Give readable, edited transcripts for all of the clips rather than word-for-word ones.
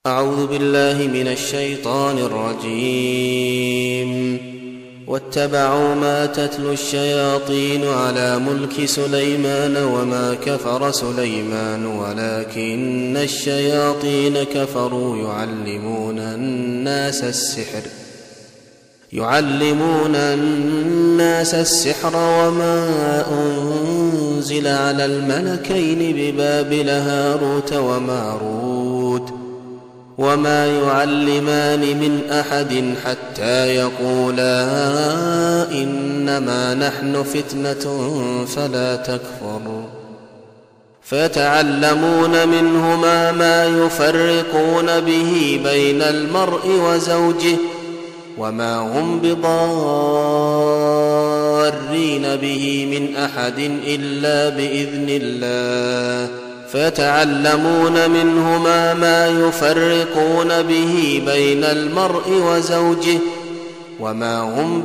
أعوذ بالله من الشيطان الرجيم. واتبعوا ما تتلو الشياطين على ملك سليمان وما كفر سليمان ولكن الشياطين كفروا يعلمون الناس السحر وما أنزل على الملكين ببابل هاروت وماروت وما يعلمان من أحد حتى يقولا إنما نحن فتنة فلا تكفر فيتعلمون منهما ما يفرقون به بين المرء وزوجه وما هم بضارين به من أحد إلا بإذن الله فيتعلمون منهما ما يفرقون به بين المرء وزوجه وما هم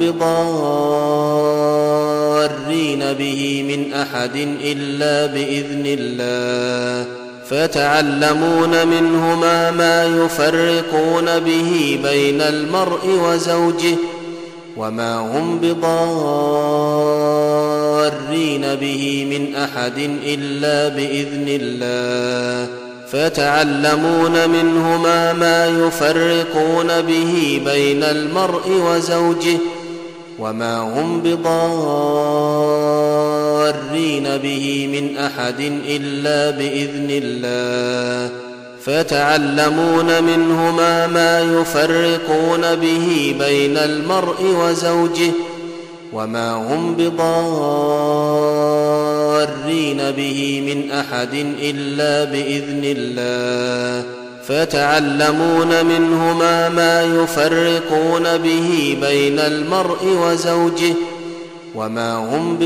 بضارين به من أحد إلا بإذن الله فيتعلمون منهما ما يفرقون به بين المرء وزوجه وما هم بضارين به من أحد إلا بإذن الله فيتعلمون منهما ما يفرقون به بين المرء وزوجه وما هم بضارين به من أحد إلا بإذن الله فيتعلمون منهما ما يفرقون به بين المرء وزوجه وما هم بضارين به من أحد إلا بإذن الله فيتعلمون منهما ما يفرقون به بين المرء وزوجه وما هم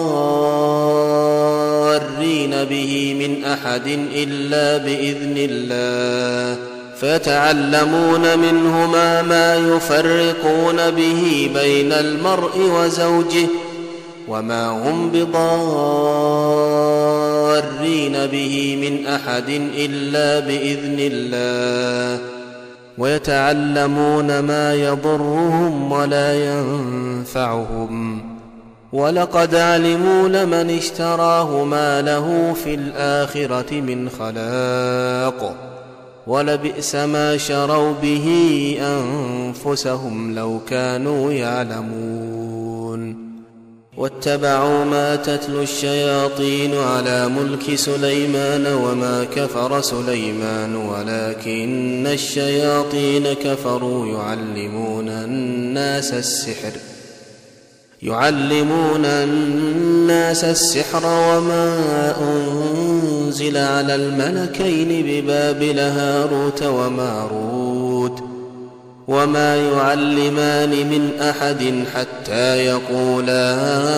بضارين به من أحد إلا بإذن الله فيتعلمون منهما ما يفرقون به بين المرء وزوجه وما هم بضارين به من أحد إلا بإذن الله ويتعلمون ما يضرهم ولا ينفعهم ولقد علموا لمن اشتراه ما له في الآخرة من خلاق ولبئس ما شروا به أنفسهم لو كانوا يعلمون واتبعوا ما تتلو الشياطين على ملك سليمان وما كفر سليمان ولكن الشياطين كفروا يعلمون الناس السحر وما أنزل على الملكين ببابل هاروت وماروت وما يعلمان من أحد حتى يقولا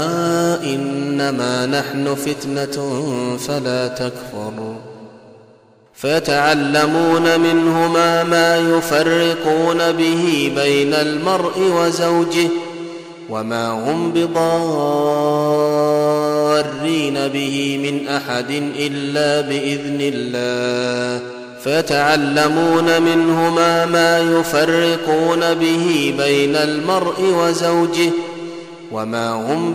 إنما نحن فتنة فلا تكفر فيتعلمون منهما ما يفرقون به بين المرء وزوجه وما هم بضارين به من أحد إلا بإذن الله فيتعلمون منهما ما يفرقون به بين المرء وزوجه وما هم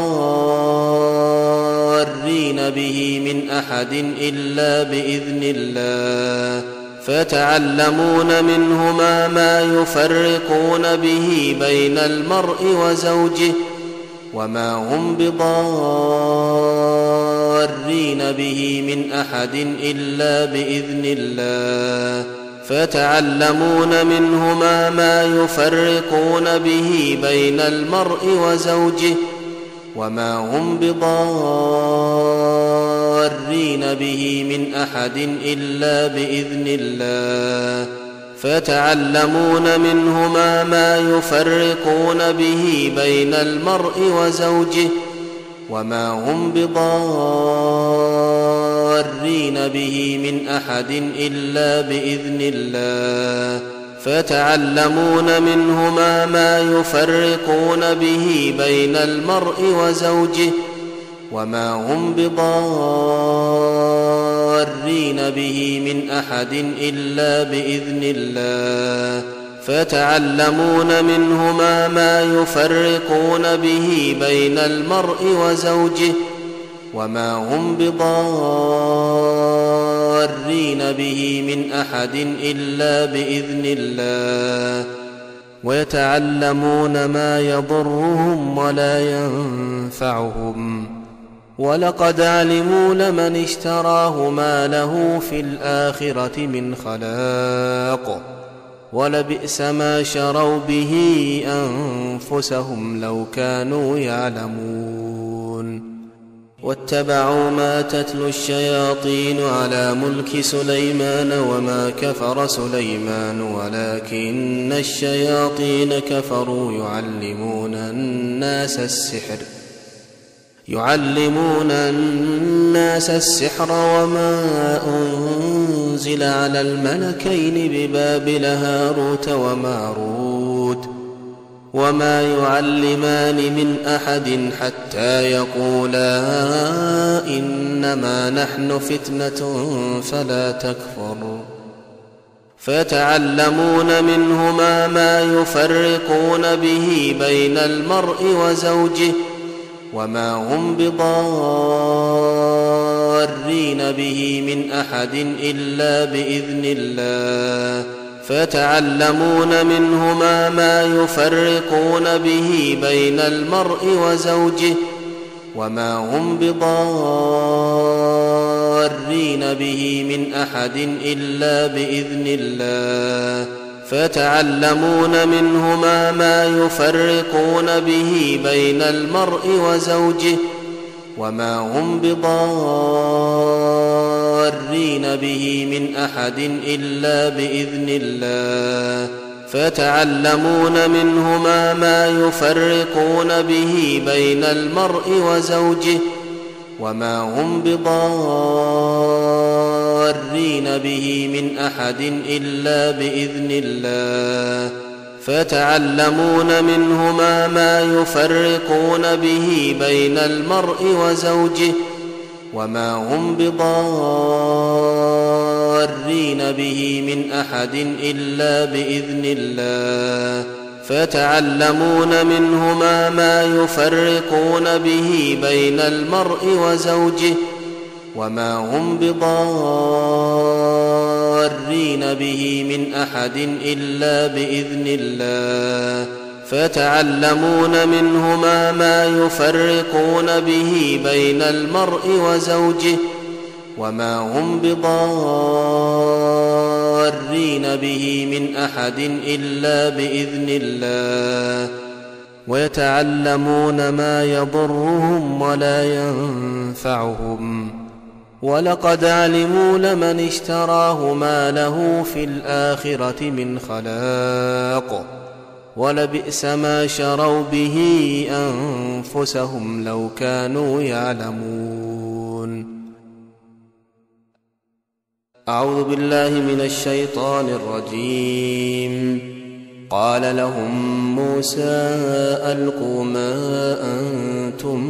بضارين به من أحد إلا بإذن الله فيتعلمون منهما ما يفرقون به بين المرء وزوجه وما هم بضارين به من أحد إلا بإذن الله فيتعلمون منهما ما يفرقون به بين المرء وزوجه وما هم بضارين به من أحد إلا بإذن الله فيتعلمون منهما ما يفرقون به بين المرء وزوجه وما هم بضارين به من أحد إلا بإذن الله فيتعلمون منهما ما يفرقون به بين المرء وزوجه وما هم بضارين به من أحد إلا بإذن الله فيتعلمون منهما ما يفرقون به بين المرء وزوجه وما هم بضارين به من أحد إلا بإذن الله ويتعلمون ما يضرهم ولا ينفعهم ولقد علموا لمن اشتراه ما له في الآخرة من خلاق ولبئس ما شروا به أنفسهم لو كانوا يعلمون واتبعوا ما تتلو الشياطين على ملك سليمان وما كفر سليمان ولكن الشياطين كفروا يعلمون الناس السحر وما أنزل على الملكين ببابل هاروت وماروت وما يعلمان من أحد حتى يقولا إنما نحن فتنة فلا تكفر فيتعلمون منهما ما يفرقون به بين المرء وزوجه وما هم بضارين به من أحد إلا بإذن الله فيتعلمون منهما ما يفرقون به بين المرء وزوجه وما هم بضارين به من أحد إلا بإذن الله فيتعلمون منهما ما يفرقون به بين المرء وزوجه وما هم بضارين به من أحد إلا بإذن الله فيتعلمون منهما ما يفرقون به بين المرء وزوجه وما هم بضارين به من أحد إلا بإذن الله فيتعلمون منهما ما يفرقون به بين المرء وزوجه وما هم بضارين به من أحد إلا بإذن الله فيتعلمون منهما ما يفرقون به بين المرء وزوجه وما هم بضارين به من أحد إلا بإذن الله فيتعلمون منهما ما يفرقون به بين المرء وزوجه وما هم بضارين به من أحد إلا بإذن الله ويتعلمون ما يضرهم ولا ينفعهم ولقد علموا لمن اشتراه ما له في الآخرة من خلاق ولبئس ما شروا به أنفسهم لو كانوا يعلمون. أعوذ بالله من الشيطان الرجيم. قال لهم موسى ألقوا ما أنتم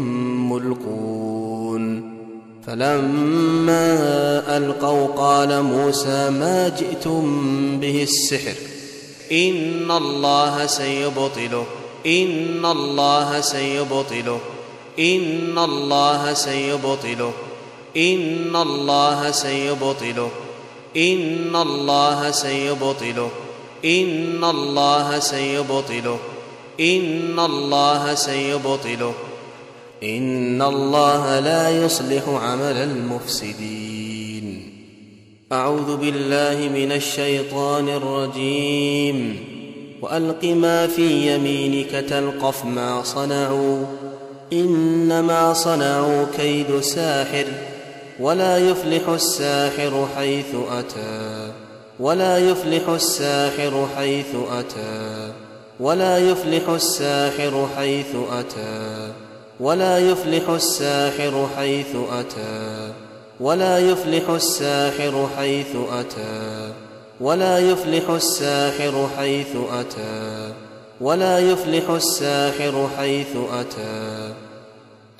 ملقون فلما ألقوا قال موسى ما جئتم به السحر إن الله سيبطله إن الله سيبطله إن الله سيبطله إن الله سيبطله إن الله سيبطله إن الله سيبطله إن الله سيبطله إن الله لا يصلح عمل المفسدين. أعوذ بالله من الشيطان الرجيم. وألق ما في يمينك تلقف ما صنعوا إنما صنعوا كيد ساحر ولا يفلح الساحر حيث أتى ولا يفلح الساحر حيث أتى ولا يفلح الساحر حيث أتى ولا يفلح الساحر حيث أتى ولا يفلح الساحر حيث أتى ولا يفلح الساحر حيث أتى ولا يفلح الساحر حيث أتى.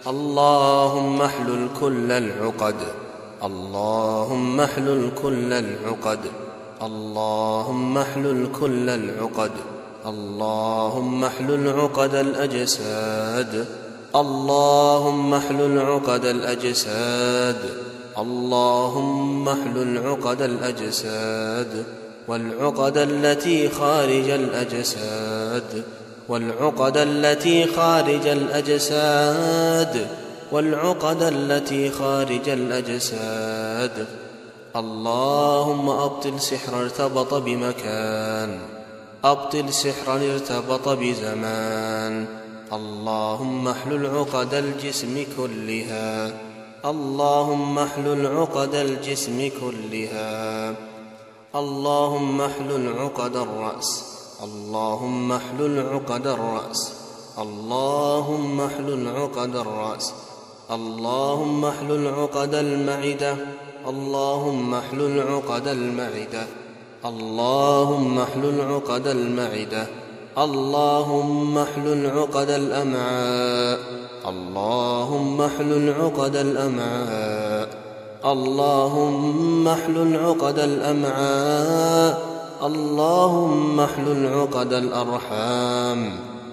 اللهم احلل كل العقد، اللهم احلل كل العقد، اللهم احلل كل العقد، اللهم احلل عقد الأجساد، اللهم احلل عقد الأجساد، اللهم احلل عقد الأجساد، والعقد التي خارج الأجساد، والعقد التي خارج الأجساد، والعقد التي خارج الأجساد. اللهم أبطل سحرا ارتبط بمكان، أبطل سحرا ارتبط بزمان. اللهم احلل عقد الجسم كلها، اللهم احلل عقد الجسم كلها. اللهم احلل عقد الرأس، اللهم احلل عقد الرأس، اللهم احلل عقد الرأس. اللهم احلل عقد المعدة، اللهم احلل عقد المعدة، اللهم احلل عقد المعدة. اللهم احلل عقد الأمعاء، اللهم احلل عقد الأمعاء، اللهم احلل عقد الأمعاء. اللهم احلل عقد الأرحام،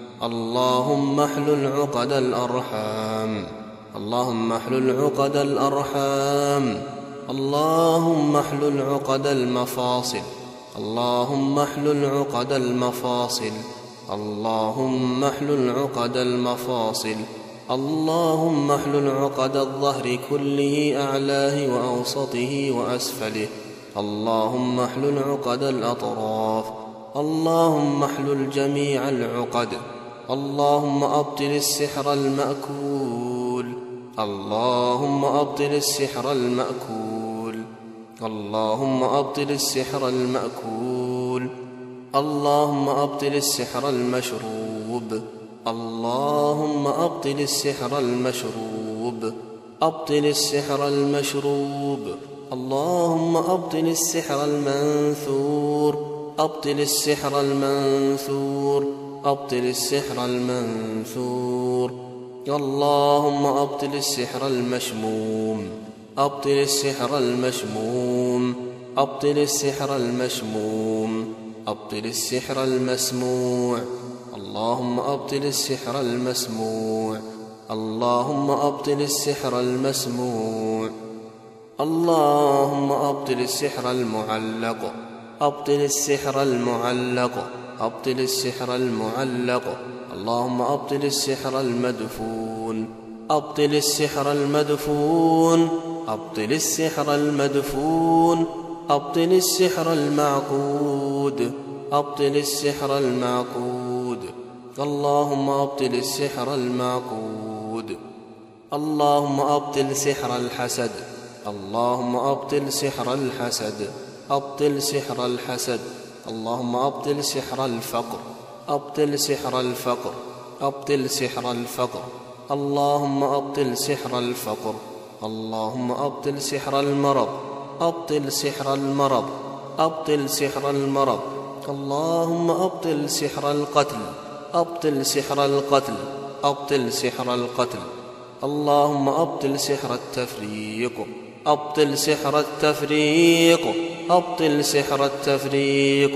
اللهم احلل عقد الأرحام، اللهم احلل عقد الأرحام. اللهم احلل عقد المفاصل، اللهم احلل عقد المفاصل، اللهم احلل عقد المفاصل. اللهم احلل عقد الظهر كله، أعلاه وأوسطه وأسفله. اللهم احلل عقد الأطراف، اللهم احلل جميع العقد. اللهم أبطل السحر المأكول، اللهم أبطل السحر المأكول، اللهم أبطل السحر المأكول. اللهم أبطل السحر المشروب، اللهم أبطل السحر المشروب، أبطل السحر المشروب. اللهم أبطل السحر المنثور، أبطل السحر المنثور، أبطل السحر المنثور. اللهم أبطل السحر المشموم، أبطل السحر المشموم، أبطل السحر المشموم، أبطل السحر المسموع. اللهم أبطل السحر المسموع، اللهم أبطل السحر المسموع. اللهم أبطل السحر المعلق، أبطل السحر المعلق، أبطل السحر المعلق. اللهم أبطل السحر المدفون، أبطل السحر المدفون، أبطل السحر المدفون، أبطل السحر المعقود، أبطل السحر المعقود. اللهم أبطل السحر المعقود. اللهم أبطل سحر الحسد، اللهم أبطل سحر الحسد، أبطل سحر الحسد. اللهم أبطل سحر الفقر، أبطل سحر الفقر، أبطل سحر الفقر. اللهم أبطل سحر الفقر. اللهم أبطل سحر المرض، أبطل سحر المرض، أبطل سحر المرض. اللهم أبطل سحر القتل، أبطل سحر القتل، أبطل سحر القتل. اللهم أبطل سحر التفريق، أبطل سحر التفريق، أبطل سحر التفريق.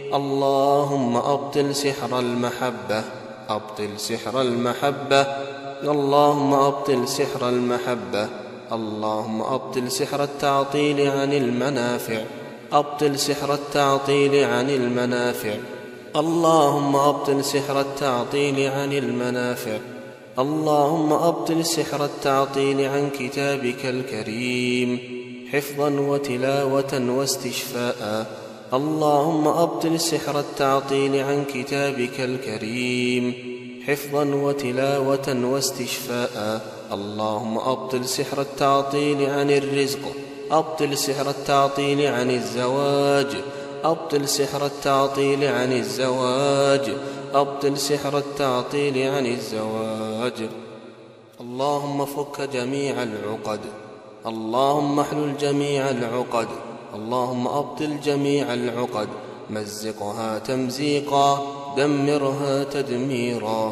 اللهم أبطل سحر المحبة، أبطل سحر المحبة. اللهم أبطل سحر المحبة. اللهم أبطل سحر التعطيل عن المنافع، أبطل سحر التعطيل عن المنافع. اللهم أبطل سحر التعطيل عن المنافع. اللهم أبطل سحر التعطيل عن كتابك الكريم حفظا وتلاوة واستشفاء. اللهم أبطل سحر التعطيل عن كتابك الكريم حفظا وتلاوة واستشفاء. اللهم أبطل سحر التعطيل عن الرزق، أبطل سحر التعطيل عن الزواج، أبطل سحر التعطيل عن الزواج، أبطل سحر التعطيل عن الزواج. اللهم فك جميع العقد، اللهم احلل جميع العقد. اللهم أبطل جميع العقد، مزقها تمزيقا، دمرها تدميرا.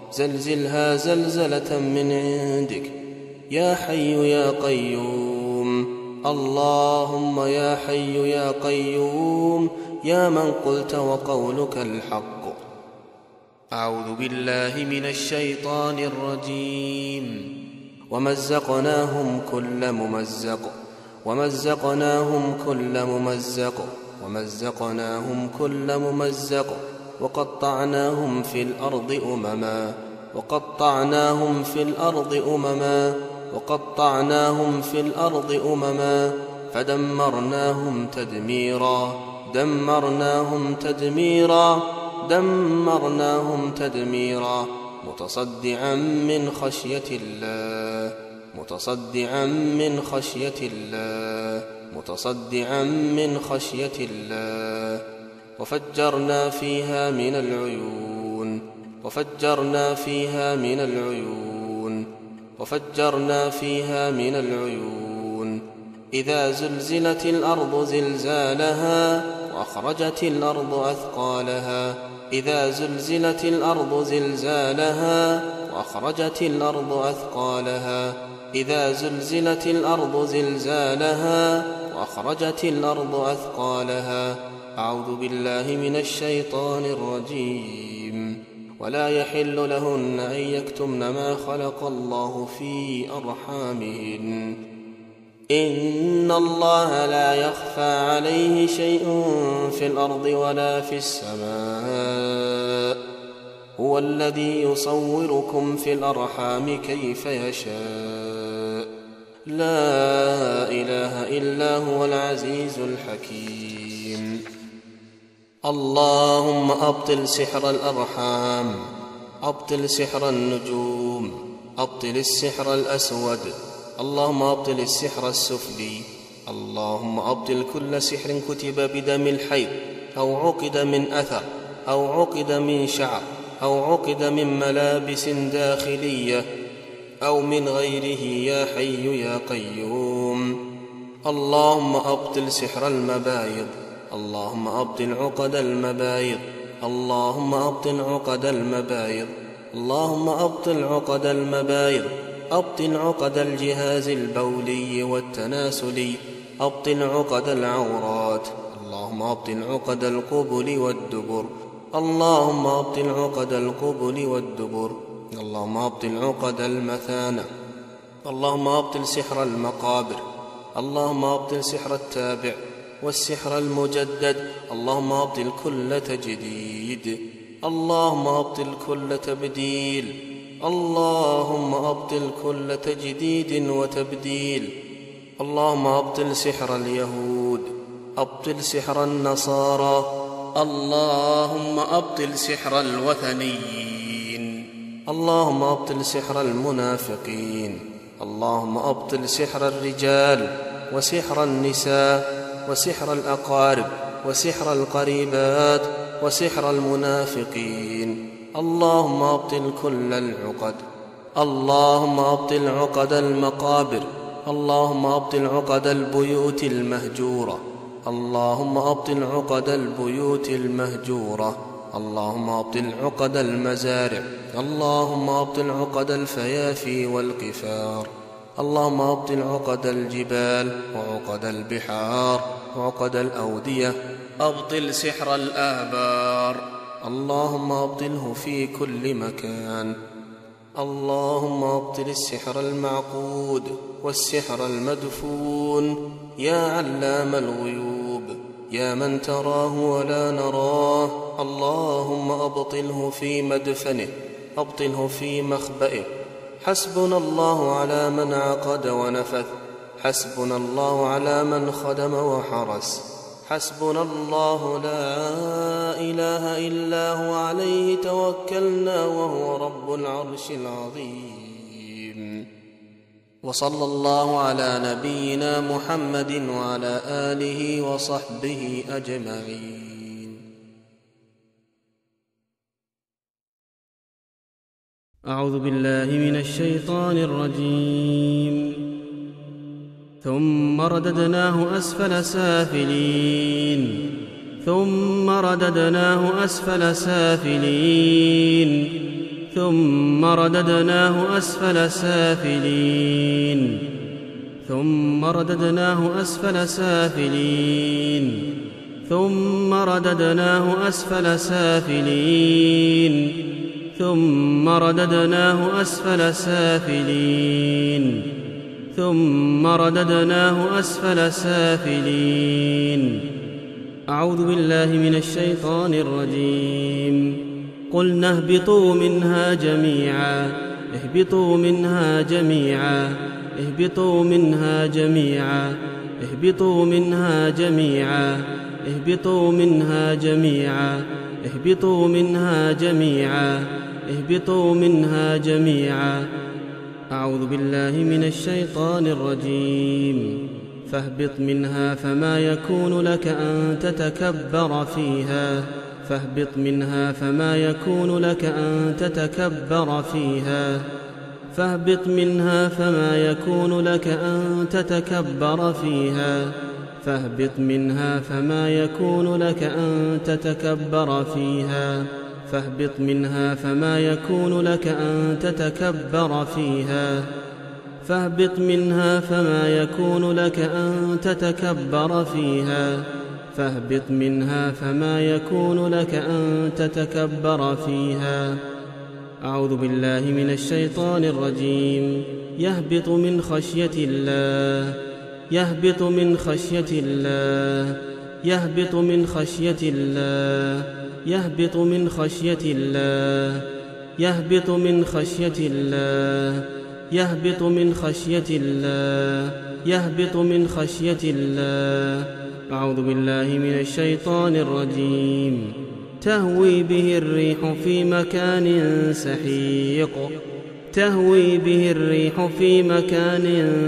زلزلها زلزلة من عندك يا حي يا قيوم. اللهم يا حي يا قيوم يا من قلت وقولك الحق. أعوذ بالله من الشيطان الرجيم. ومزقناهم كل ممزق ومزقناهم كل ممزق ومزقناهم كل ممزق وقطعناهم في الأرض أمما وقطعناهم في الأرض أمما وقطعناهم في الأرض أمما فدمرناهم تدميرا دمرناهم تدميرا دمرناهم تدميرا. متصدعا من خشية الله متصدعا من خشية الله متصدعا من خشية الله. وفجرنا فيها من العيون وفجرنا فيها من العيون وفجرنا فيها من العيون. إذا زلزلت الأرض زلزالها وأخرجت الأرض أثقالها إذا زلزلت الأرض زلزالها وأخرجت الأرض أثقالها إذا زلزلت الأرض زلزالها وأخرجت الأرض أثقالها. أعوذ بالله من الشيطان الرجيم. ولا يحل لهن أن يكتمن ما خلق الله في أرحامهن إن الله لا يخفى عليه شيء في الأرض ولا في السماء هو الذي يصوركم في الأرحام كيف يشاء لا إله إلا هو العزيز الحكيم. اللهم أبطل سحر الأرحام أبطل سحر النجوم أبطل السحر الأسود. اللهم أبطل السحر السفلي. اللهم أبطل كل سحر كتب بدم الحيض أو عقد من أثر أو عقد من شعر أو عقد من ملابس داخلية أو من غيره يا حي يا قيوم. اللهم أبطل سحر المبايض. اللهم أبطل عقد المبايض. اللهم أبطل عقد المبايض. اللهم أبطل عقد المبايض. أبطل عقد الجهاز البولي والتناسلي. أبطل عقد العورات. اللهم أبطل عقد القبل والدبر. اللهم أبطل عقد القبل والدبر. اللهم أبطل عقد المثانة. اللهم أبطل سحر المقابر. اللهم أبطل سحر التابع والسحر المجدد. اللهم أبطل كل تجديد. اللهم أبطل كل تبديل. اللهم أبطل كل تجديد وتبديل. اللهم أبطل سحر اليهود. أبطل سحر النصارى. اللهم أبطل سحر الوثنيين. اللهم أبطل سحر المنافقين. اللهم أبطل سحر الرجال وسحر النساء وسحر الأقارب وسحر القريبات وسحر المنافقين. اللهم أبطل كل العقد. اللهم أبطل عقد المقابر. اللهم أبطل عقد البيوت المهجورة. اللهم أبطل عقد البيوت المهجورة. اللهم أبطل عقد المزارع. اللهم أبطل عقد الفيافي والقفار. اللهم أبطل عقد الجبال وعقد البحار وعقد الأودية. أبطل سحر الآبار. اللهم أبطله في كل مكان. اللهم أبطل السحر المعقود والسحر المدفون يا علام الغيوب يا من تراه ولا نراه. اللهم أبطله في مدفنه أبطله في مخبئه. حسبنا الله على من عقد ونفث. حسبنا الله على من خدم وحرس. حسبنا الله لا إله إلا هو عليه توكلنا وهو رب العرش العظيم. وصلى الله على نبينا محمد وعلى آله وصحبه أجمعين. أعوذ بالله من الشيطان الرجيم. ثم رددناه أسفل سافلين. ثم رددناه أسفل سافلين. ثم رددناه أسفل سافلين ثم رددناه أسفل سافلين ثم رددناه أسفل سافلين ثم رددناه أسفل سافلين ثم رددناه أسفل سافلين. أعوذ بالله من الشيطان الرجيم. قلنا اهبطوا منها جميعا اهبطوا منها جميعا اهبطوا منها جميعا اهبطوا منها جميعا اهبطوا منها جميعا اهبطوا منها جميعا اهبطوا منها جميعا. أعوذ بالله من الشيطان الرجيم. فاهبط منها فما يكون لك أن تتكبر فيها فاهبط منها فما يكون لك أن تتكبر فيها فاهبط منها فما يكون لك أن تتكبر فيها فاهبط منها فما يكون لك أن تتكبر فيها فاهبط منها فما يكون لك أن تتكبر فيها فاهبط منها فما يكون لك أن تتكبر فيها فاهبط منها فما يكون لك أن تتكبر فيها. أعوذ بالله من الشيطان الرجيم. يهبط من خشية الله يهبط من خشية الله يهبط من خشية الله يهبط من خشية الله يهبط من خشية الله يهبط من خشية الله يهبط من خشية الله. أعوذ بالله من الشيطان الرجيم. تهوي به الريح في مكان سحيق تهوي به الريح في مكان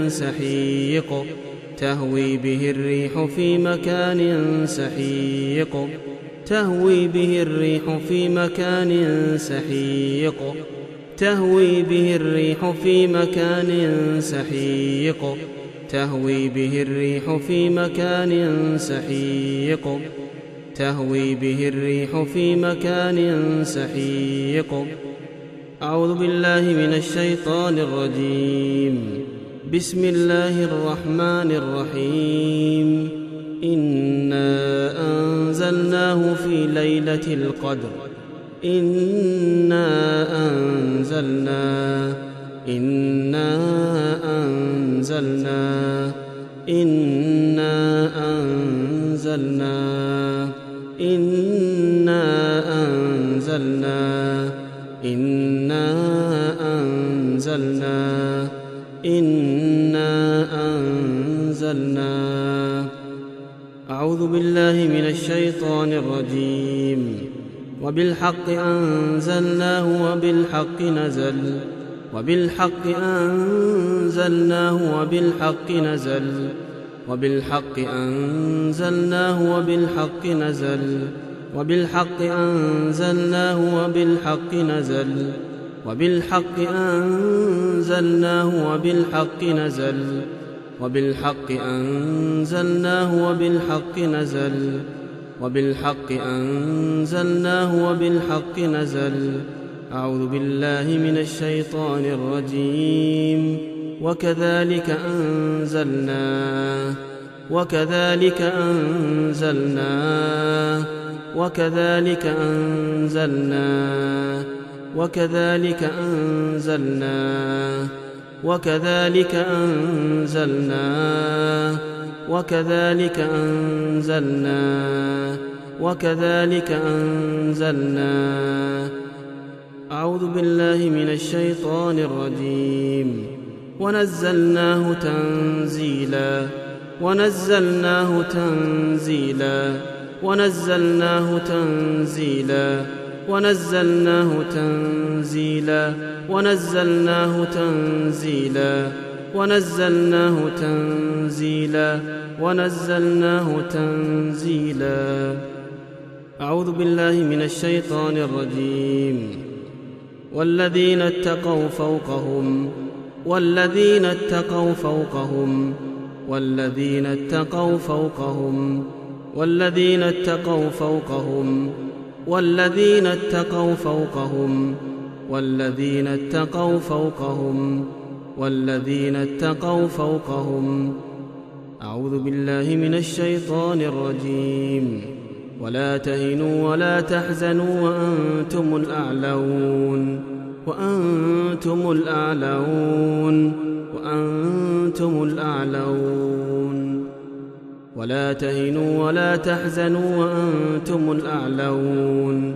سحيق تهوي به الريح في مكان سحيق تهوي به الريح في مكان سحيق تهوي به الريح في مكان سحيق تهوي به الريح في مكان سحيق تهوي به الريح في مكان سحيق. أعوذ بالله من الشيطان الرجيم. بسم الله الرحمن الرحيم. إنا أنزلناه في ليلة القدر إنا أنزلناه إنا أنزلناه إنا أنزلناه إنا أنزلناه إنا أنزلناه إنا أنزلناه. أعوذ بالله من الشيطان الرجيم. وبالحق أنزلناه وبالحق نزل وبالحق أنزلناه وبالحق نزل وبالحق أنزلناه وبالحق نزل وبالحق أنزلناه وبالحق نزل وبالحق أنزلناه وبالحق نزل وبالحق أنزلناه وبالحق نزل وبالحق أنزلناه وبالحق نزل. أعوذ بالله من الشيطان الرجيم. وكذلك أنزلناه وكذلك أنزلناه وكذلك أنزلناه وكذلك أنزلناه وكذلك أنزلناه وكذلك أنزلناه وكذلك أنزلناه. أعوذ بالله من الشيطان الرجيم. ونزلناه تنزيلا ونزلناه تنزيلا ونزلناه تنزيلا ونزلناه تنزيلا ونزلناه تنزيلا ونزلناه تنزيلا ونزلناه تنزيلا. أعوذ بالله من الشيطان الرجيم. والذين اتقوا فوقهم والذين اتقوا فوقهم والذين اتقوا فوقهم والذين اتقوا فوقهم والذين اتقوا فوقهم والذين اتقوا فوقهم أعوذ بالله من الشيطان الرجيم ولا تهنوا ولا تحزنوا وأنتم الأعلون ولا تهنوا ولا تحزنوا وأنتم الأعلون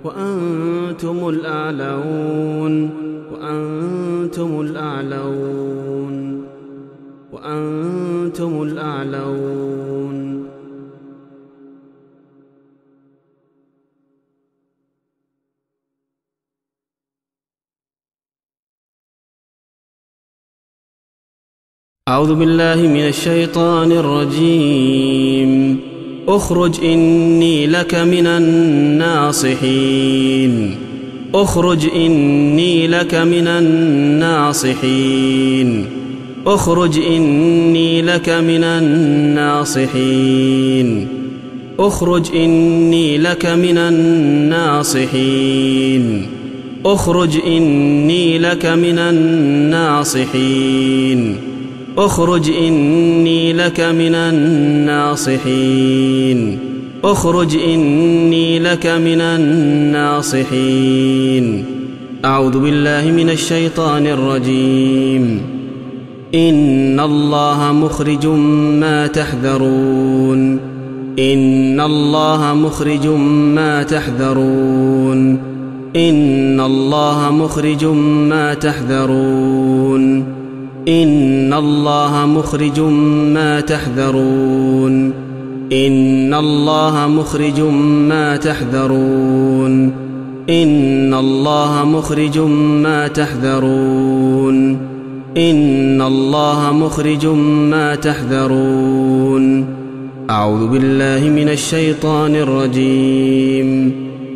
أعوذ بالله من الشيطان الرجيم اخرج إني لك من الناصحين اخرج إني لك من الناصحين اخرج إني لك من الناصحين اخرج إني لك من الناصحين اخرج إني لك من الناصحين اخرج إني لك من الناصحين اخرج إني لك من الناصحين أعوذ بالله من الشيطان الرجيم إن الله مخرج ما تحذرون إن الله مخرج ما تحذرون إن الله مخرج ما تحذرون إن الله مخرج ما تحذرون إن الله مخرج ما تحذرون إن الله مخرج ما تحذرون إن الله مخرج ما تحذرون أعوذ بالله من الشيطان الرجيم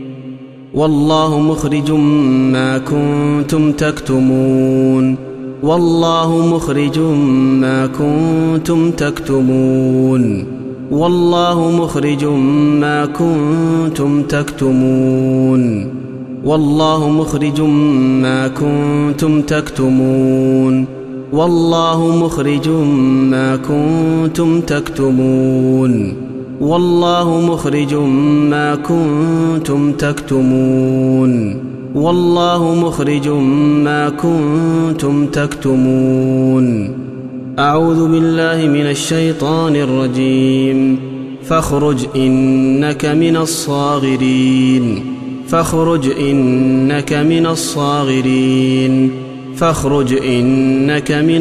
والله مخرج ما كنتم تكتمون والله مخرج ما كنتم تكتمون والله مخرج ما كنتم تكتمون والله مخرج ما كنتم تكتمون والله مخرج ما كنتم تكتمون والله مخرج ما كنتم تكتمون والله مخرج ما كنتم تكتمون أعوذ بالله من الشيطان الرجيم فاخرج إنك من الصاغرين فاخرج إنك من الصاغرين فاخرج إنك من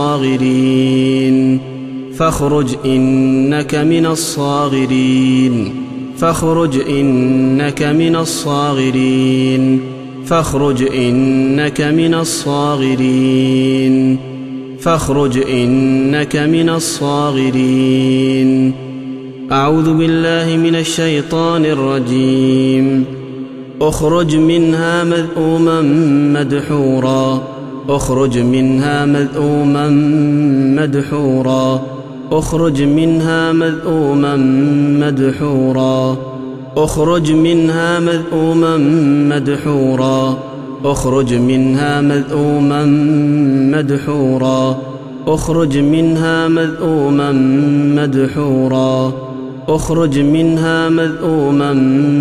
الصاغرين فاخرج إنك من الصاغرين فاخرج إنك من الصاغرين فاخرج إنك من الصاغرين فاخرج إنك من الصاغرين أعوذ بالله من الشيطان الرجيم اخرج منها مذءوما مدحورا اخرج منها مذءوما مدحورا اخرج منها مذءوما مدحورا اخرج منها مذءوما مدحورا اخرج منها مذءوما مدحورا اخرج منها مذءوما مدحورا اخرج منها مذءوما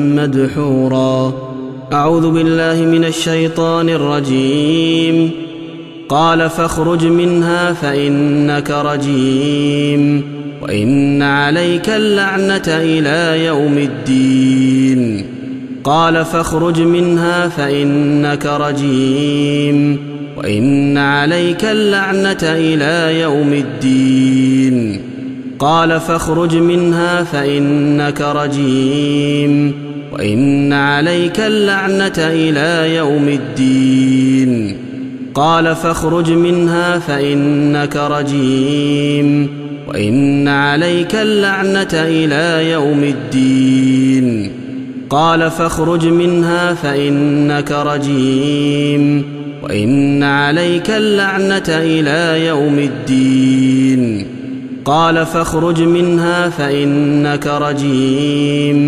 مدحورا أعوذ بالله من الشيطان الرجيم قال فاخرج منها فإنك رجيم وإن عليك اللعنة إلى يوم الدين قال فاخرج منها فإنك رجيم وإن عليك اللعنة إلى يوم الدين قال فاخرج منها فإنك رجيم وإن عليك اللعنة إلى يوم الدين قال فاخرج منها فإنك رجيم وإن عليك اللعنة إلى يوم الدين قال فاخرج منها فإنك رجيم وإن عليك اللعنة إلى يوم الدين قال فاخرج منها فإنك رجيم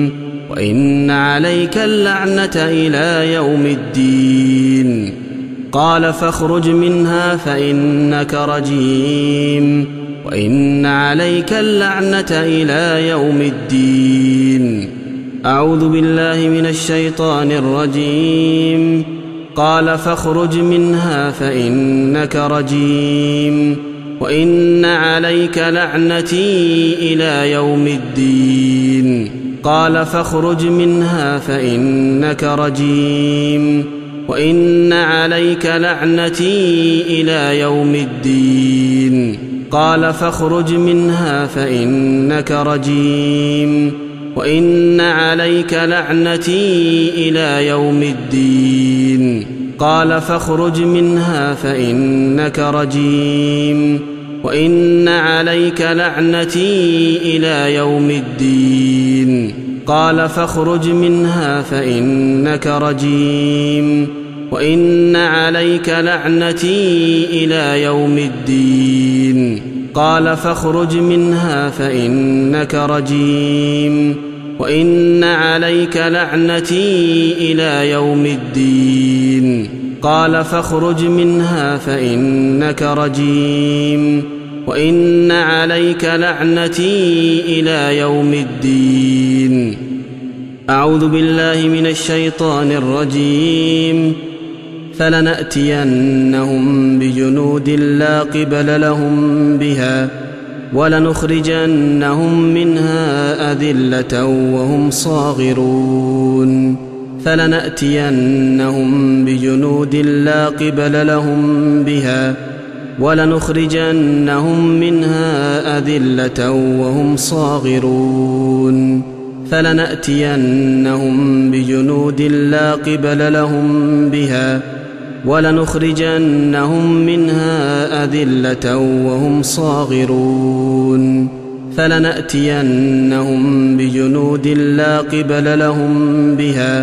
وإن عليك اللعنة إلى يوم الدين. قال فاخرج منها فإنك رجيم وإن عليك اللعنة إلى يوم الدين. أعوذ بالله من الشيطان الرجيم. قال فاخرج منها فإنك رجيم وإن عليك لعنتي إلى يوم الدين. قال فاخرج منها فإنك رجيم وإن عليك لعنتي إلى يوم الدين. قال فاخرج منها فإنك رجيم وإن عليك لعنتي إلى يوم الدين. قال فاخرج منها فإنك رجيم وإن عليك لعنتي إلى يوم الدين. قال فاخرج منها فإنك رجيم وإن عليك لعنتي إلى يوم الدين. قال فاخرج منها فإنك رجيم وإن عليك لعنتي إلى يوم الدين. قال فاخرج منها فإنك رجيم وإن عليك لعنتي إلى يوم الدين. أعوذ بالله من الشيطان الرجيم. فلنأتينهم بجنود لا قبل لهم بها ولنخرجنهم منها أذلة وهم صاغرون. فلنأتينهم بجنود لا قبل لهم بها ولنخرجنهم منها أذلة وهم صاغرون. فلنأتينهم بجنود لا قبل لهم بها ولنخرجنهم منها أذلة وهم صاغرون. فلنأتينهم بجنود لا قبل لهم بها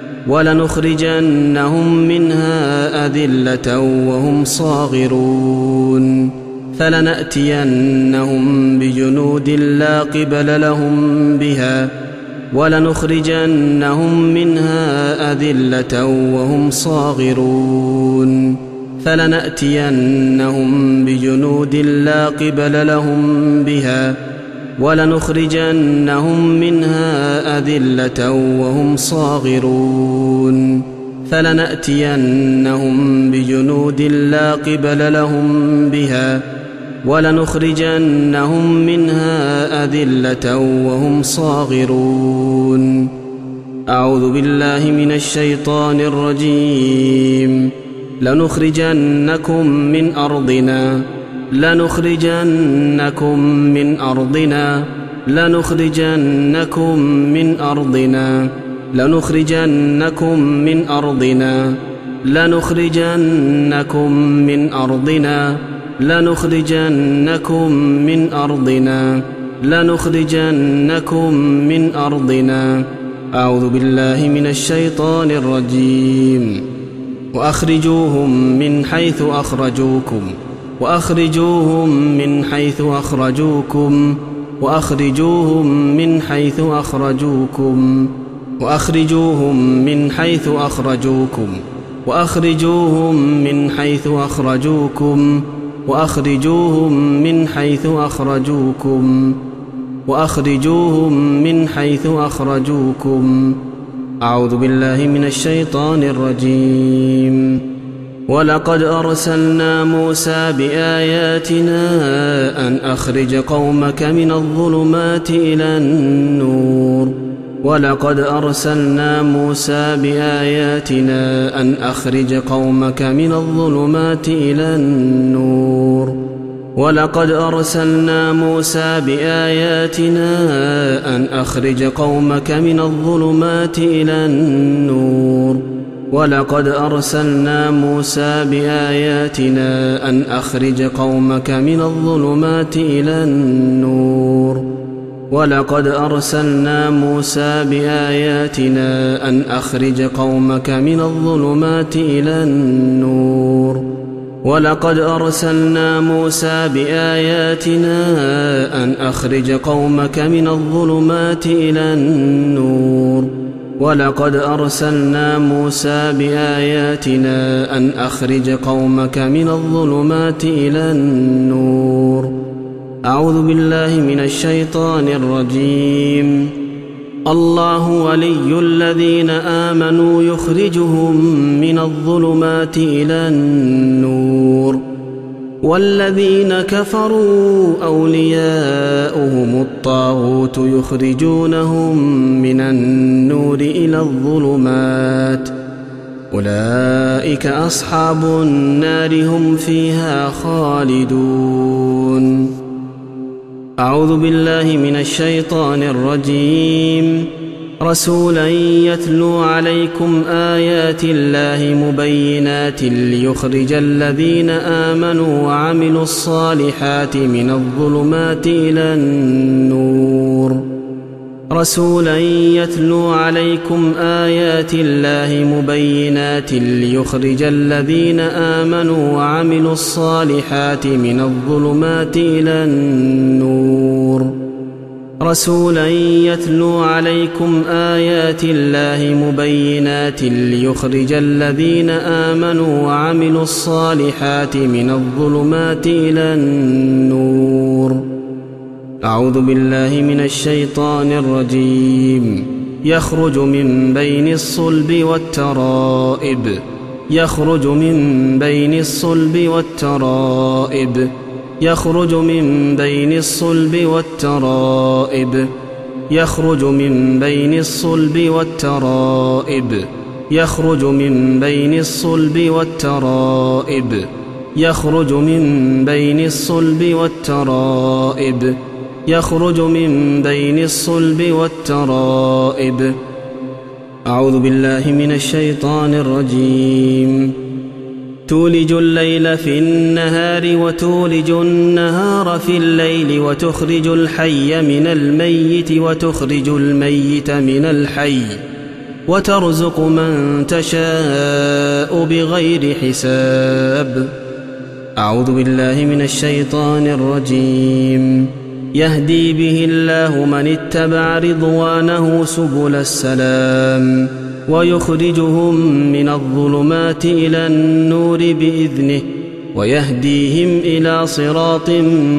ولنخرجنهم منها أذلة وهم صاغرون. فلنأتينهم بجنود لا قبل لهم بها ولنخرجنهم منها أذلة وهم صاغرون. فلنأتينهم بجنود لا قبل لهم بها ولنخرجنهم منها أذلة وهم صاغرون. فلنأتينهم بجنود لا قبل لهم بها ولنخرجنهم منها أذلة وهم صاغرون. أعوذ بالله من الشيطان الرجيم. لنخرجنكم من أرضنا لنخرجنكم من أرضنا لنخرجنكم من أرضنا لنخرجنكم من أرضنا لنخرجنكم من أرضنا لنخرجنكم من أرضنا لنخرجنكم من أرضنا. أعوذ بالله من الشيطان الرجيم. وأخرجوهم من حيث أخرجوكم وأخرجوهم من حيث أخرجوكم وأخرجوهم من حيث أخرجوكم وأخرجوهم من حيث أخرجوكم وأخرجوهم من حيث أخرجوكم وأخرجوهم من حيث أخرجوكم وأخرجوهم من حيث أخرجوكم. أعوذ بالله من الشيطان الرجيم. ولقد أرسلنا موسى بآياتنا أن أخرج قومك من الظلمات إلى النور. ولقد أرسلنا موسى بآياتنا أن أخرج قومك من الظلمات إلى النور. ولقد أرسلنا موسى بآياتنا أن أخرج قومك من الظلمات إلى النور. ولقد أرسلنا موسى بآياتنا أن أخرج قومك من الظلمات إلى النور. ولقد أرسلنا موسى بآياتنا أن أخرج قومك من الظلمات إلى النور. ولقد أرسلنا موسى بآياتنا أن أخرج قومك من الظلمات إلى النور ولقد أرسلنا موسى بآياتنا أن أخرج قومك من الظلمات إلى النور. أعوذ بالله من الشيطان الرجيم. الله ولي الذين آمنوا يخرجهم من الظلمات إلى النور والذين كفروا أولياؤهم الطاغوت يخرجونهم من النور إلى الظلمات أولئك أصحاب النار هم فيها خالدون. أعوذ بالله من الشيطان الرجيم. رسولا يتلو عليكم آيات الله مبينات ليخرج الذين آمنوا وعملوا الصالحات من الظلمات إلى النور. رسولا يتلو عليكم آيات الله مبينات ليخرج الذين آمنوا وعملوا الصالحات من الظلمات إلى النور. رسولا يتلو عليكم آيات الله مبينات ليخرج الذين آمنوا وعملوا الصالحات من الظلمات إلى النور. أعوذ بالله من الشيطان الرجيم. يخرج من بين الصلب والترائب يخرج من بين الصلب والترائب يخرج من بين الصلب والترائب يخرج من بين الصلب والترائب يخرج من بين الصلب والترائب يخرج من بين الصلب والترائب يخرج من بين الصلب والترائب. أعوذ بالله من الشيطان الرجيم. تولج الليل في النهار وتولج النهار في الليل وتخرج الحي من الميت وتخرج الميت من الحي وترزق من تشاء بغير حساب. أعوذ بالله من الشيطان الرجيم. يهدي به الله من اتبع رضوانه سبل السلام ويخرجهم من الظلمات إلى النور بإذنه ويهديهم إلى صراط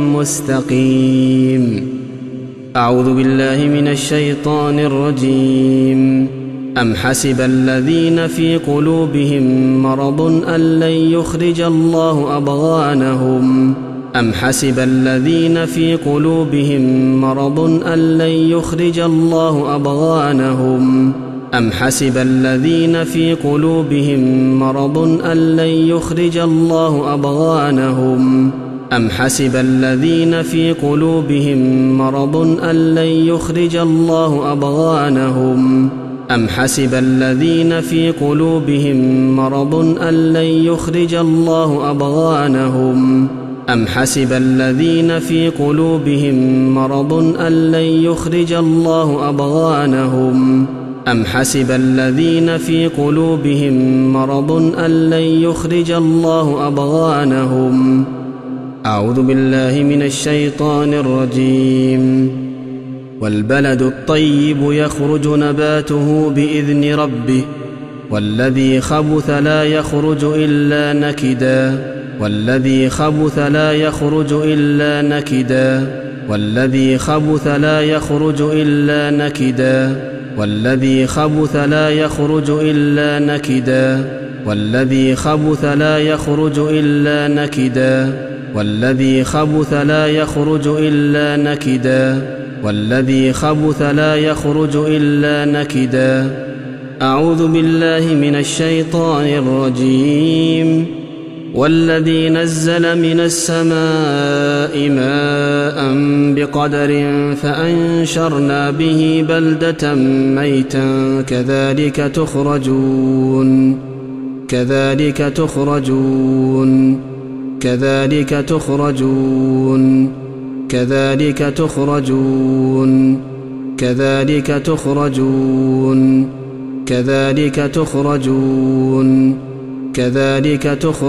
مستقيم. أعوذ بالله من الشيطان الرجيم. أم حسب الذين في قلوبهم مرض أن لن يخرج الله أضغانهم أم حسب الذين في قلوبهم مرض أن لن يخرج الله أضغانهم أم حسب الذين في قلوبهم مرض أن لن يخرج الله أضغانهم أم حسب الذين في قلوبهم مرض أن لن يخرج الله أضغانهم أم حسب الذين في قلوبهم مرض أن لن يخرج الله أضغانهم أم حسب الذين في قلوبهم مرض أن لن يخرج الله أضغانهم أم حسب الذين في قلوبهم مرض أن لن يخرج الله أضغانهم. أعوذ بالله من الشيطان الرجيم. والبلد الطيب يخرج نباته بإذن ربه والذي خبث لا يخرج إلا نكدا والذي خبث لا يخرج إلا نكدا والذي خبث لا يخرج إلا نكدا والذي خبث لا يخرج إلا نكدا والذي خبث لا يخرج إلا نكدا والذي خبث لا يخرج إلا نكدا والذي خبث لا يخرج إلا نكدا. أعوذ بالله من الشيطان الرجيم. والذي نزل من السماء ماء بقدر فأنشرنا به بلدة ميتا كذلك تخرجون كذلك تخرجون كذلك تخرجون كذلك تخرجون كذلك تخرجون كذلك تخرجون كذلك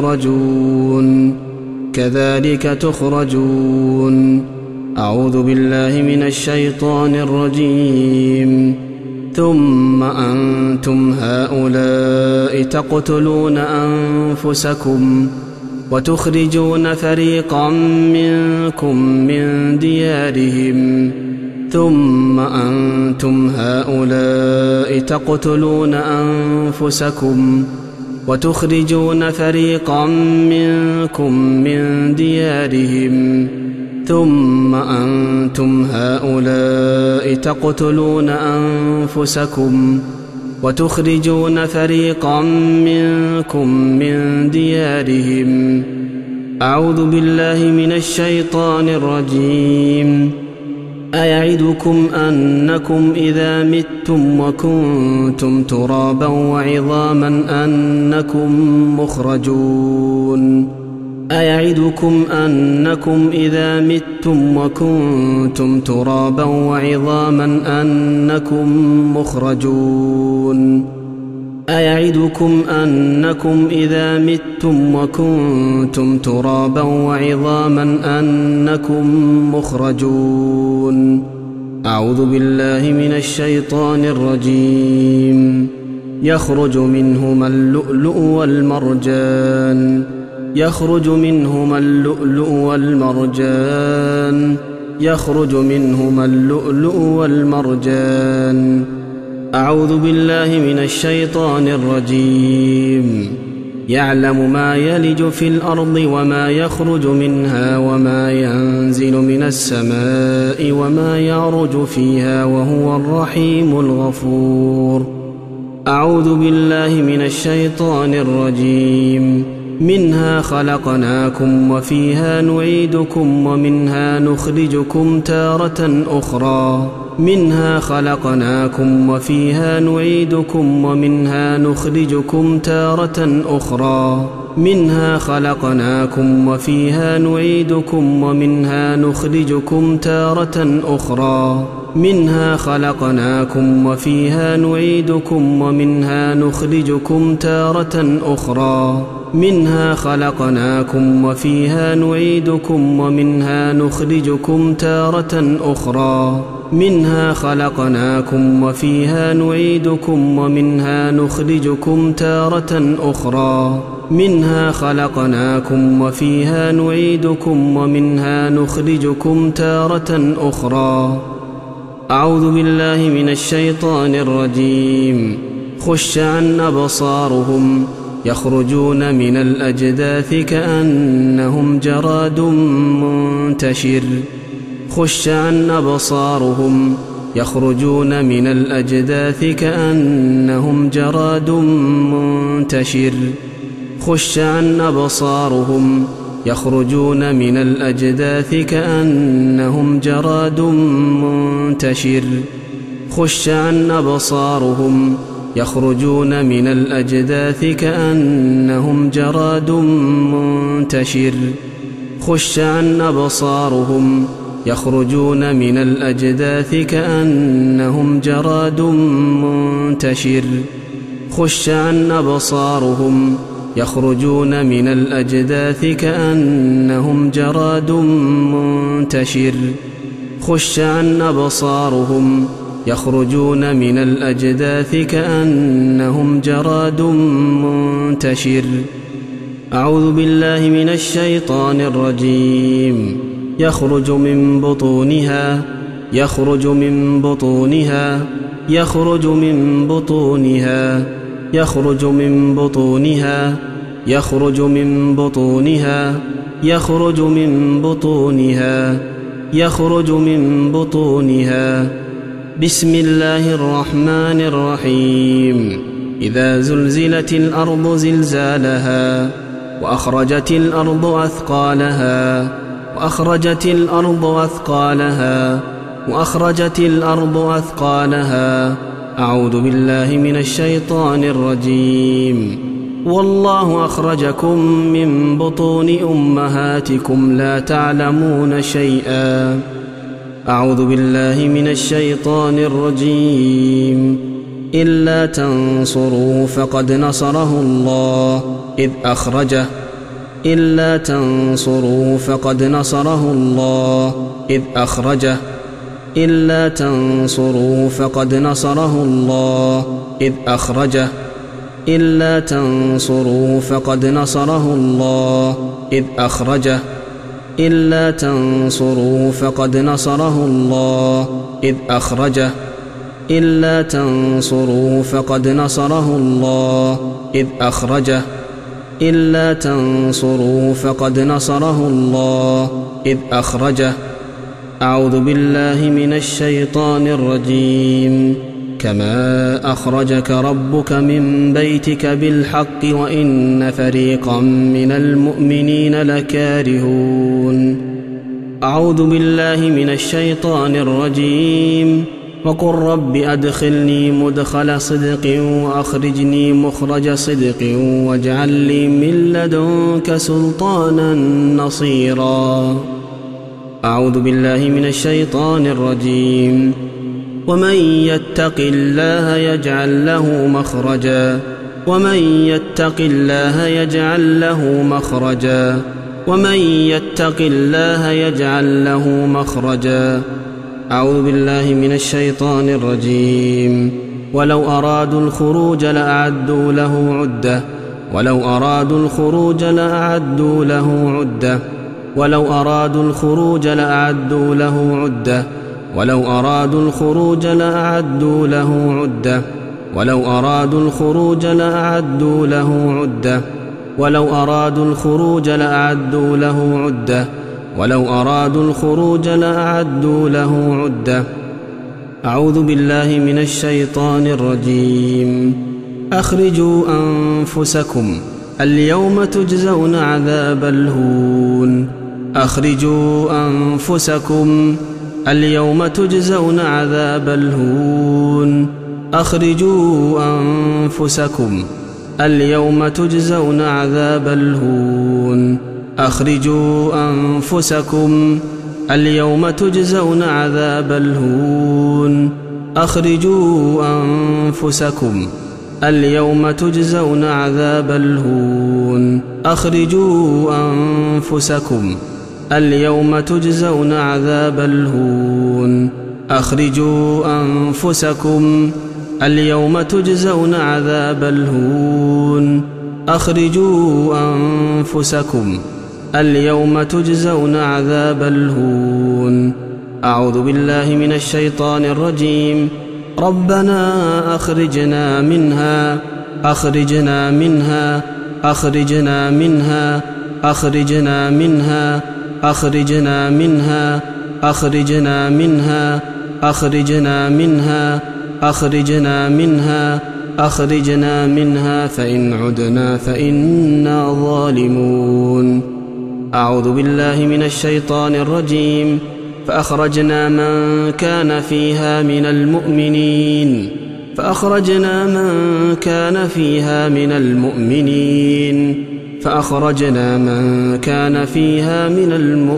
تخرجون أعوذ بالله من الشيطان الرجيم ثم أنتم هؤلاء تقتلون أنفسكم وتخرجون فريقا منكم من ديارهم ثم أنتم هؤلاء تقتلون أنفسكم وتخرجون فريقا منكم من ديارهم ثم أنتم هؤلاء تقتلون أنفسكم وتخرجون فريقا منكم من ديارهم أعوذ بالله من الشيطان الرجيم أيعدكم أنكم إذا متم وكنتم ترابا وعظاما أنكم مخرجون أيعدكم أنكم إذا متم وكنتم ترابا وعظاما أنكم مخرجون أيعدكم أنكم إذا متم وكنتم ترابا وعظاما أنكم مخرجون أعوذ بالله من الشيطان الرجيم يخرج منهما اللؤلؤ والمرجان يخرج منهما اللؤلؤ والمرجان يخرج منهما اللؤلؤ والمرجان أعوذ بالله من الشيطان الرجيم يعلم ما يلج في الأرض وما يخرج منها وما ينزل من السماء وما يعرج فيها وهو الرحيم الغفور أعوذ بالله من الشيطان الرجيم منها خلقناكم وفيها نعيدكم ومنها نخرجكم تارة أخرى منها خلقناكم وفيها نعيدكم ومنها نخرجكم تارة أخرى منها خلقناكم وفيها نعيدكم ومنها نخرجكم تارة أخرى منها خلقناكم وفيها نعيدكم ومنها نخرجكم تارة أخرى منها خلقناكم وفيها نعيدكم ومنها نخرجكم تارة أخرى منها خلقناكم وفيها نعيدكم ومنها نخرجكم تارة أخرى منها خلقناكم وفيها نعيدكم ومنها نخرجكم تارة أخرى أعوذ بالله من الشيطان الرجيم خش عن أبصارهم يخرجون من الأجداث كأنهم جراد منتشر خش عن أبصارهم يخرجون من الأجداث كأنهم جراد منتشر خش عن أبصارهم يخرجون من الأجداث كأنهم جراد منتشر خش عن أبصارهم يخرجون من الأجداث كأنهم جراد منتشر خش عن أبصارهم يخرجون من الأجداث كأنهم جراد منتشر خش عن أبصارهم يخرجون من الأجداث كأنهم جراد منتشر خش عن أبصارهم يخرجون من الأجداث كأنهم جراد منتشر أعوذ بالله من الشيطان الرجيم يخرج من بطونها يخرج من بطونها يخرج من بطونها يخرج من بطونها يخرج من بطونها يخرج من بطونها يخرج من بطونها بسم الله الرحمن الرحيم إذا زلزلت الأرض زلزالها وأخرجت الأرض أثقالها وأخرجت الأرض أثقالها وأخرجت الأرض أثقالها أعوذ بالله من الشيطان الرجيم والله أخرجكم من بطون أمهاتكم لا تعلمون شيئا أعوذ بالله من الشيطان الرجيم إلا تنصروه فقد نصره الله إذ أخرجه إلا تنصروه فقد نصره الله إذ أخرجه إلا تنصروه فقد نصره الله إذ أخرجه إلا تنصروه فقد نصره الله إذ أخرجه إلا تنصروه فقد نصره الله إذ أخرجه إلا تنصروه فقد نصره الله إذ أخرجه إلا تنصروه فقد نصره الله إذ أخرجه أعوذ بالله من الشيطان الرجيم كما أخرجك ربك من بيتك بالحق وإن فريقا من المؤمنين لكارهون أعوذ بالله من الشيطان الرجيم وقل رب أدخلني مدخل صدق وأخرجني مخرج صدق واجعل لي من لدنك سلطانا نصيرا أعوذ بالله من الشيطان الرجيم ومن يتق الله يجعل له مخرجا ومن يتق الله يجعل له مخرجا ومن يتق الله يجعل له مخرجا أعوذ بالله من الشيطان الرجيم ولو أرادوا الخروج لأعدوا له عدة ولو أرادوا الخروج لأعدوا له عدة ولو أرادوا الخروج لأعدوا له عدة ولو أرادوا الخروج لأعدوا له عدة ولو أرادوا الخروج لأعدوا له عدة ولو أرادوا الخروج لأعدوا له عدة ولو أرادوا الخروج لأعدوا له عدة أعوذ بالله من الشيطان الرجيم أخرجوا أنفسكم اليوم تجزون عذاب الهون أخرجوا أنفسكم اليوم تجزون عذاب الهون أخرجوا أنفسكم اليوم تجزون عذاب الهون أخرجوا أنفسكم اليوم تجزون عذاب الهون أخرجوا أنفسكم اليوم تجزون عذاب الهون أخرجوا أنفسكم اليوم تجزون عذاب الهون أخرجوا أنفسكم اليوم تجزون عذاب الهون أخرجوا أنفسكم اليوم تجزون عذاب الهون أعوذ بالله من الشيطان الرجيم ربنا أخرجنا منها أخرجنا منها أخرجنا منها أخرجنا منها أخرجنا منها أخرجنا منها أخرجنا منها أخرجنا منها أخرجنا منها فإن عدنا فإنا ظالمون أعوذ بالله من الشيطان الرجيم فأخرجنا من كان فيها من المؤمنين فأخرجنا من كان فيها من المؤمنين فأخرجنا من كان فيها من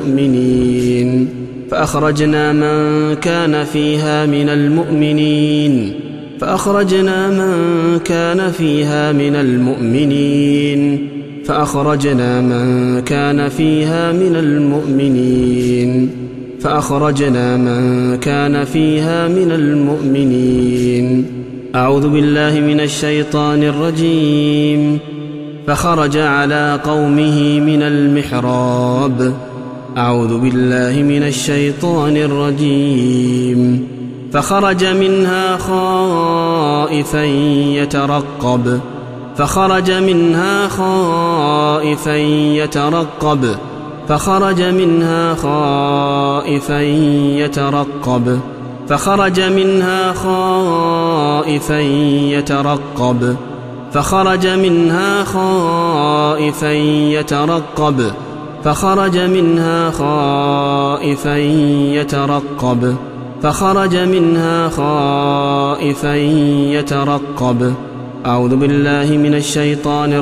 المؤمنين فأخرجنا من كان فيها من المؤمنين فأخرجنا من كان فيها من المؤمنين فأخرجنا من كان فيها من المؤمنين فأخرجنا من كان فيها من المؤمنين أعوذ بالله من الشيطان الرجيم فخرج على قومه من المحراب أعوذ بالله من الشيطان الرجيم فخرج منها خائفا يترقب فخرج منها خائفا يترقب فخرج منها خائفا يترقب فخرج منها خائفا يترقب فخرج منها خائفا يترقب فخرج منها خائفا يترقب فخرج منها خائفا يترقب أعوذ بالله من الشيطان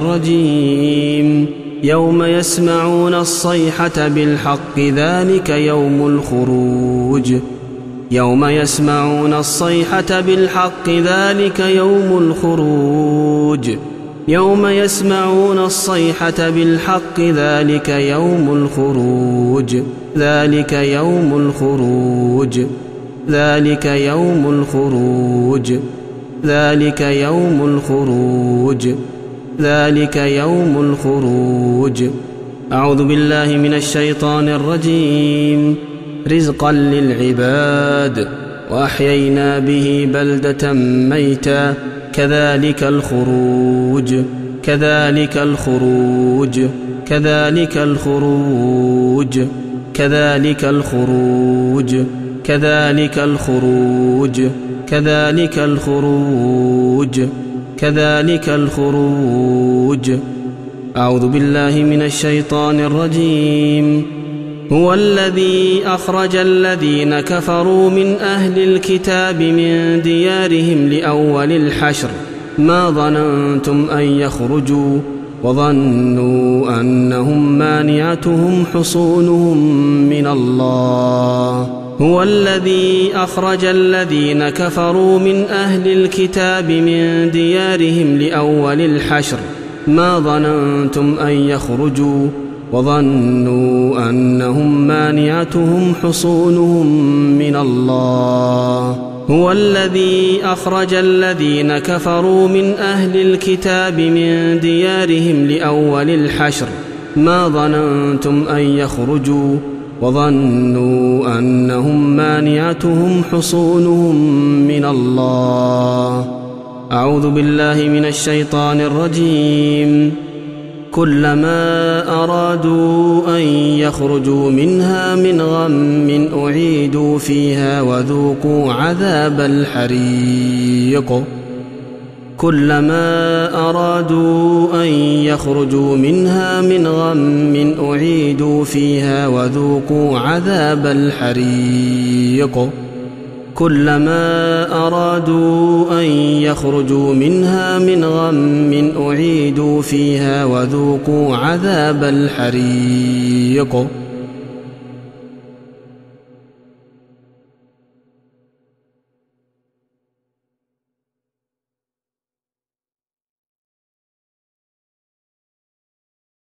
الرجيم يوم يسمعون الصيحة بالحق ذلك يوم الخروج يوم يسمعون الصيحة بالحق ذلك يوم الخروج يوم يسمعون الصيحة بالحق ذلك يوم الخروج ذلك يوم الخروج ذلك يوم الخروج ذلك يوم الخروج ذلك يوم الخروج. أعوذ بالله من الشيطان الرجيم. رزقا للعباد وأحيينا به بلدة ميتا كذلك الخروج كذلك الخروج كذلك الخروج كذلك الخروج كذلك الخروج كذلك الخروج كذلك الخروج. أعوذ بالله من الشيطان الرجيم. هو الذي أخرج الذين كفروا من أهل الكتاب من ديارهم لأول الحشر ما ظننتم أن يخرجوا وظنوا أنهم مانعتهم حصونهم من الله. هو الذي أخرج الذين كفروا من أهل الكتاب من ديارهم لأول الحشر ما ظننتم أن يخرجوا وظنوا أنهم مانعتهم حصونهم من الله. هو الذي أخرج الذين كفروا من أهل الكتاب من ديارهم لأول الحشر ما ظننتم أن يخرجوا وظنوا أنهم مانعتهم حصونهم من الله. أعوذ بالله من الشيطان الرجيم. كلما أرادوا أن يخرجوا منها من غم أعيدوا فيها وذوقوا عذاب الحريق. كلما أرادوا أن يخرجوا منها من غم أعيدوا فيها وذوقوا عذاب الحريق. كلما أرادوا أن يخرجوا منها من غم أعيدوا فيها وذوقوا عذاب الحريق.